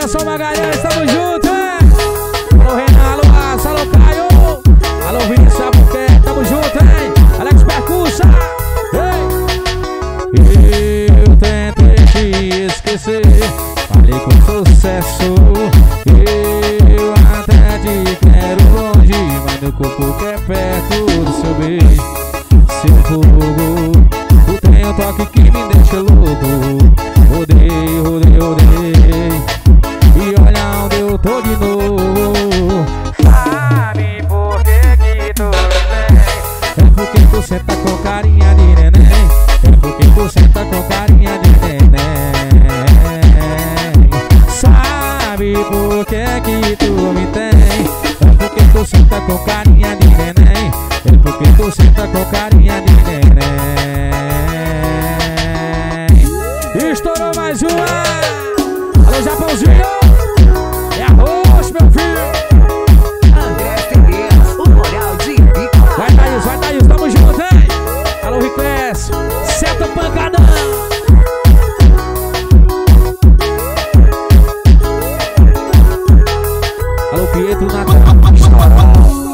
Anderson Magalhães, tamo junto, hein? Alô, Renan, alô, Aço, alô, Caio. Alô, Vinícius Albuquerque, tamo junto, hein? Alex Percussa. Eu tentei te esquecer, falei com sucesso. Eu até te quero longe, mas meu corpo quer perto do seu beijo. Seu fogo, tu tem um toque que me deixa louco. Rodei, rodei, rodei, e olha onde eu tô de novo. Sabe por que tu vem? É porque tu senta com carinha de neném. É porque tu senta com carinha de neném. Sabe por que tu me tem? É porque tu senta com carinha de neném. É porque tu senta com carinha de neném. Estourou mais uma. Alô, Japãozinho. É arroz, meu filho. André Ferreira, o Moral de Bico. Vai, Thaís, tamo junto, hein? Alô, Ricles, seta pancadão. Alô, Pietro Natal. Estourou.